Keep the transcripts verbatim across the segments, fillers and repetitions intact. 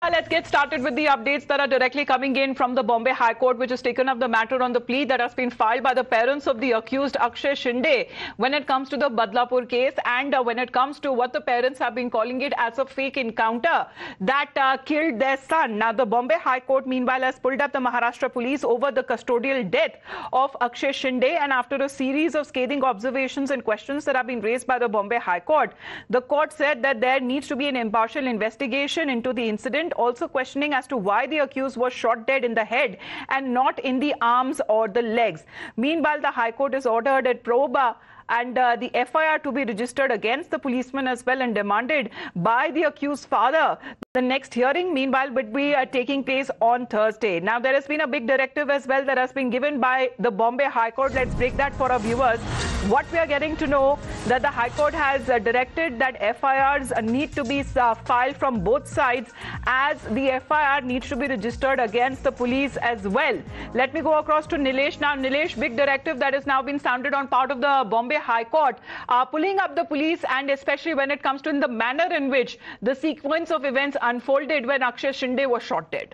Let's get started with the updates that are directly coming in from the Bombay High Court, which has taken up the matter on the plea that has been filed by the parents of the accused Akshay Shinde when it comes to the Badlapur case and uh, when it comes to what the parents have been calling it as a fake encounter that uh, killed their son. Now, the Bombay High Court, meanwhile, has pulled up the Maharashtra police over the custodial death of Akshay Shinde, and after a series of scathing observations and questions that have been raised by the Bombay High Court, the court said that there needs to be an impartial investigation into the incident, also questioning as to why the accused was shot dead in the head and not in the arms or the legs. Meanwhile, the High Court has ordered a probe uh, and uh, the F I R to be registered against the policeman as well and demanded by the accused father. The next hearing, meanwhile, would be uh, taking place on Thursday. Now, there has been a big directive as well that has been given by the Bombay High Court. Let's break that for our viewers. What we are getting to know that the High Court has uh, directed that F I Rs uh, need to be uh, filed from both sides, as the F I R needs to be registered against the police as well. Let me go across to Nilesh. Now, Nilesh, big directive that has now been sounded on part of the Bombay High Court, uh, pulling up the police, and especially when it comes to in the manner in which the sequence of events unfolded when Akshay Shinde was shot dead.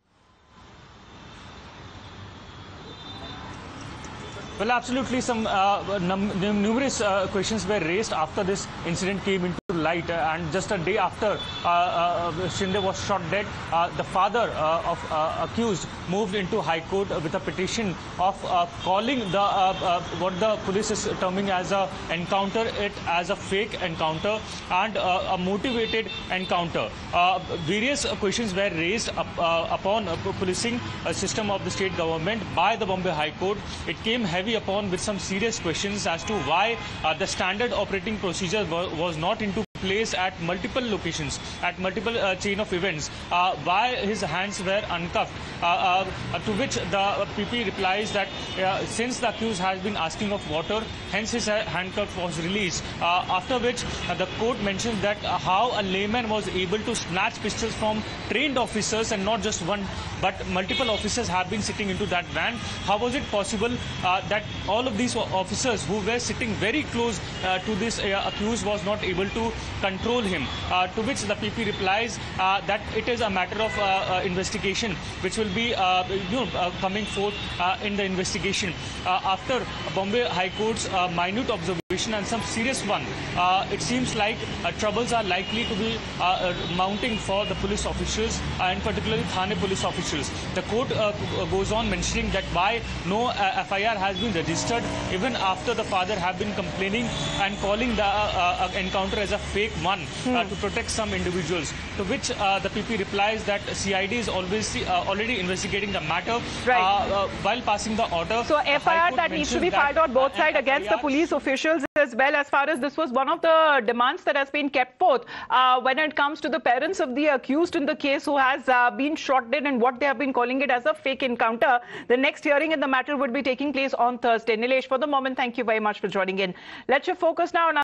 Well, absolutely. Some uh, num numerous uh, questions were raised after this incident came into light, uh, and just a day after uh, uh, Shinde was shot dead, uh, the father uh, of uh, accused moved into High Court with a petition of uh, calling the uh, uh, what the police is terming as a encounter it as a fake encounter and uh, a motivated encounter. Uh, various questions were raised up, uh, upon uh, policing uh, system of the state government by the Bombay High Court. It came heavy upon with some serious questions as to why uh, the standard operating procedure was not into place at multiple locations, at multiple uh, chain of events, uh, why his hands were uncuffed, uh, uh, to which the P P replies that uh, since the accused has been asking of water, hence his handcuff was released, uh, after which uh, the court mentions that uh, how a layman was able to snatch pistols from trained officers, and not just one but multiple officers have been sitting into that van. How was it possible uh, that all of these officers who were sitting very close uh, to this uh, accused was not able to control him? Uh, to which the P P replies uh, that it is a matter of uh, uh, investigation which will be uh, you know, uh, coming forth uh, in the investigation. Uh, after Bombay High Court's uh, minute observation and some serious one, uh, it seems like uh, troubles are likely to be uh, uh, mounting for the police officials, uh, and particularly Thane police officials. The court uh, goes on mentioning that why no uh, F I R has been registered even after the father have been complaining and calling the uh, uh, encounter as a fake one hmm. uh, to protect some individuals. To which uh, the P P replies that C I D is always uh, already investigating the matter, right. uh, uh, while passing the order. So F I R that needs to be filed on both sides against the police officials as well, as far as this was one of the demands that has been kept forth uh, when it comes to the parents of the accused in the case who has uh, been shot dead, and what they have been calling it as a fake encounter. The next hearing in the matter would be taking place on Thursday. Nilesh, for the moment, thank you very much for joining in. Let's shift focus now on